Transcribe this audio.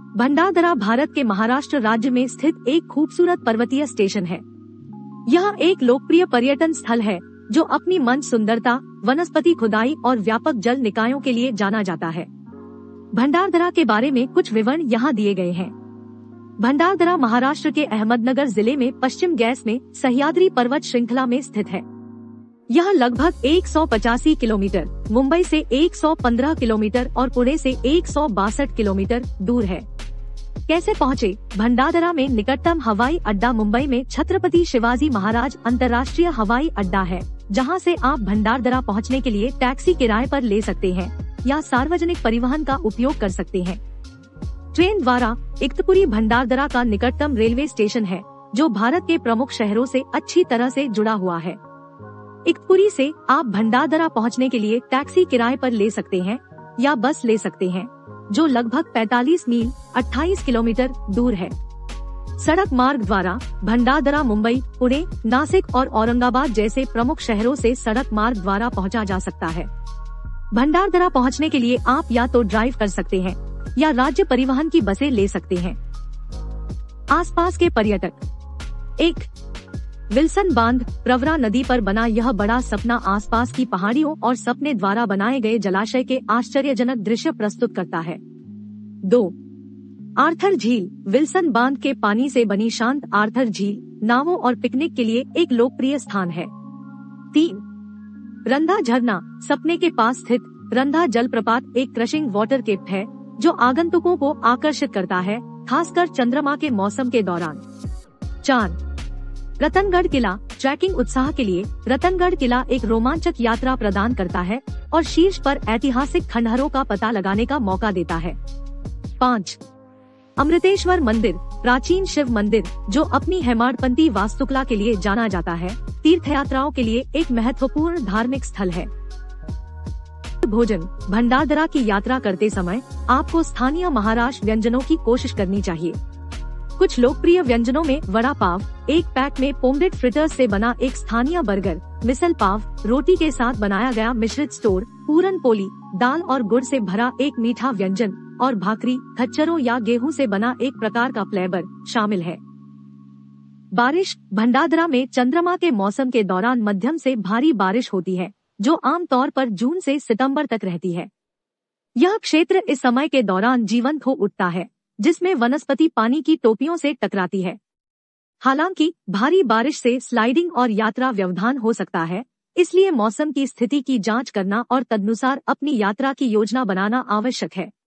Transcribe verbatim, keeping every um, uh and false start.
भंडारदरा भारत के महाराष्ट्र राज्य में स्थित एक खूबसूरत पर्वतीय स्टेशन है। यह एक लोकप्रिय पर्यटन स्थल है जो अपनी मंच सुंदरता, वनस्पति खुदाई और व्यापक जल निकायों के लिए जाना जाता है। भंडारदरा के बारे में कुछ विवरण यहाँ दिए गए हैं। भंडारदरा महाराष्ट्र के अहमदनगर जिले में पश्चिम गैस में सह्याद्री पर्वत श्रृंखला में स्थित है। यह लगभग एक सौ पचासी किलोमीटर, मुंबई से एक सौ पंद्रह किलोमीटर और पुणे से एक सौ बासठ किलोमीटर दूर है। कैसे पहुँचे? भंडारदरा में निकटतम हवाई अड्डा मुंबई में छत्रपति शिवाजी महाराज अंतर्राष्ट्रीय हवाई अड्डा है, जहां से आप भंडारदरा पहुंचने के लिए टैक्सी किराए पर ले सकते हैं या सार्वजनिक परिवहन का उपयोग कर सकते हैं। ट्रेन द्वारा इक्तपुरी भंडारदरा का निकटतम रेलवे स्टेशन है, जो भारत के प्रमुख शहरों से अच्छी तरह से जुड़ा हुआ है। इक्तपुरी से आप भंडारदरा पहुंचने के लिए टैक्सी किराए पर ले सकते हैं या बस ले सकते हैं, जो लगभग पैंतालीस मील अट्ठाईस किलोमीटर दूर है। सड़क मार्ग द्वारा भंडारदरा मुंबई, पुणे, नासिक और औरंगाबाद जैसे प्रमुख शहरों से सड़क मार्ग द्वारा पहुंचा जा सकता है। भंडारदरा पहुंचने के लिए आप या तो ड्राइव कर सकते हैं या राज्य परिवहन की बसें ले सकते हैं। आसपास के पर्यटक। एक, विल्सन बांध। प्रवरा नदी पर बना यह बड़ा सपना आसपास की पहाड़ियों और सपने द्वारा बनाए गए जलाशय के आश्चर्यजनक दृश्य प्रस्तुत करता है। दो, आर्थर झील। विल्सन बांध के पानी से बनी शांत आर्थर झील नावों और पिकनिक के लिए एक लोकप्रिय स्थान है। तीन, रंधा झरना। सपने के पास स्थित रंधा जलप्रपात एक क्रशिंग वाटर केप है जो आगंतुकों को आकर्षित करता है, खासकर चंद्रमा के मौसम के दौरान। चार, रतनगढ़ किला। ट्रैकिंग उत्साह के लिए रतनगढ़ किला एक रोमांचक यात्रा प्रदान करता है और शीर्ष पर ऐतिहासिक खंडहरों का पता लगाने का मौका देता है। पाँच, अमृतेश्वर मंदिर। प्राचीन शिव मंदिर जो अपनी हेमाडपंथी वास्तुकला के लिए जाना जाता है, तीर्थयात्राओं के लिए एक महत्वपूर्ण धार्मिक स्थल है। भोजन। भंडारदरा की यात्रा करते समय आपको स्थानीय महाराष्ट्र व्यंजनों की कोशिश करनी चाहिए। कुछ लोकप्रिय व्यंजनों में वड़ा पाव, एक पैक में पोम्डेड फ्रिटर्स से बना एक स्थानीय बर्गर, मिसल पाव, रोटी के साथ बनाया गया मिश्रित स्टोर, पूरन पोली, दाल और गुड़ से भरा एक मीठा व्यंजन, और भाकरी, खच्चरों या गेहूं से बना एक प्रकार का प्लेबर शामिल है। बारिश। भंडारदरा में चंद्रमा के मौसम के दौरान मध्यम से भारी बारिश होती है, जो आमतौर पर जून से सितंबर तक रहती है। यह क्षेत्र इस समय के दौरान जीवंत हो उठता है, जिसमें वनस्पति पानी की टोपियों से टकराती है। हालांकि भारी बारिश से स्लाइडिंग और यात्रा व्यवधान हो सकता है, इसलिए मौसम की स्थिति की जांच करना और तदनुसार अपनी यात्रा की योजना बनाना आवश्यक है।